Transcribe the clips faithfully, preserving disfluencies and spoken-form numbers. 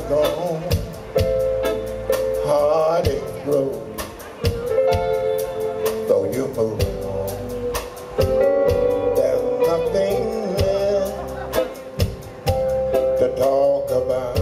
gone, heartache grows, so you move on. There's nothing left to talk about.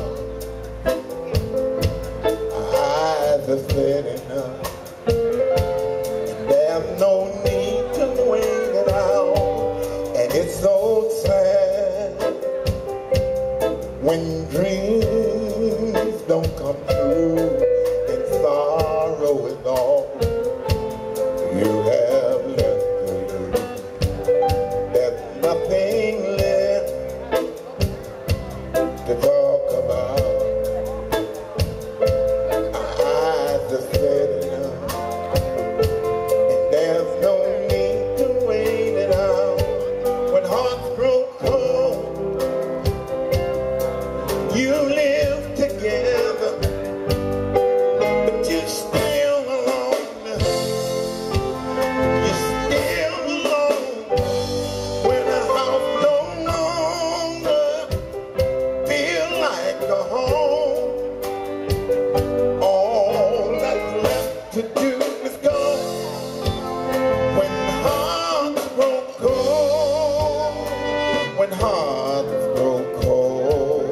Our eyes are setting up. There's no need to wait it out. And it's so sad when dreams don't come true and sorrow is all you have left to lose. There's nothing left to talk about. Our eyes are setting up, and there's no need to wait it out. When hearts grow cold, you live together, but you're still alone. You're still alone when a house no longer feel like a home. All that's left to do is go. When hearts grow cold, when hearts grow cold.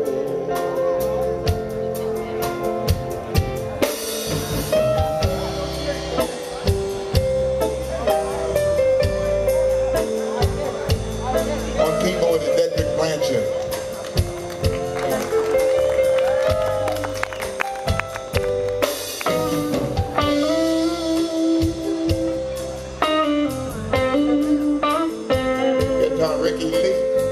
On keyboard is Dedrick Blanchard. Guitar, Ricky Lee.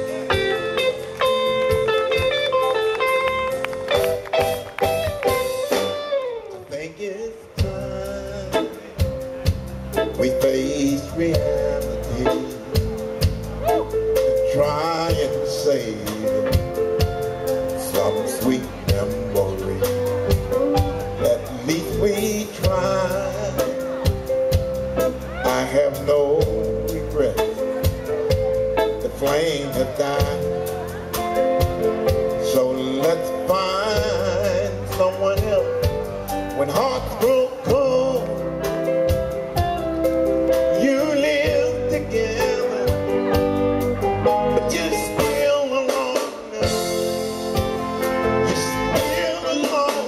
I think it's time we face reality and try and save some sweet memory. At least we tried. I have no regrets. The flame has died. So let's find someone else. When hearts grow cold, you live together, but you're still alone. You're still alone.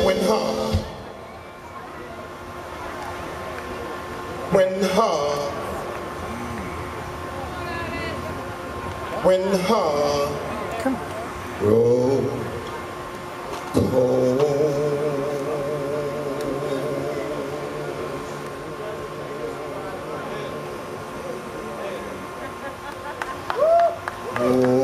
when heart, when heart, when heart grows cold. Oh.